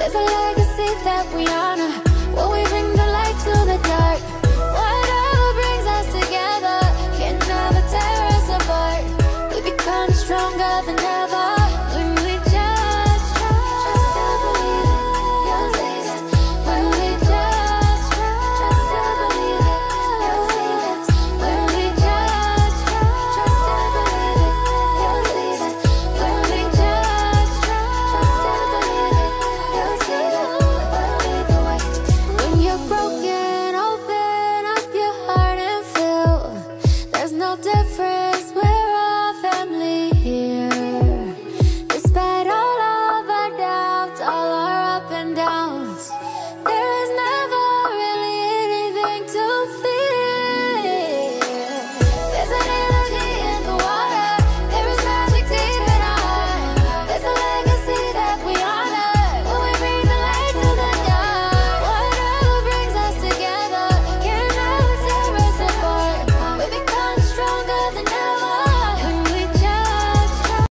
There's a legacy that we honor, where we bring the light to the dark. Whatever brings us together can never tear us apart. We become stronger than ever.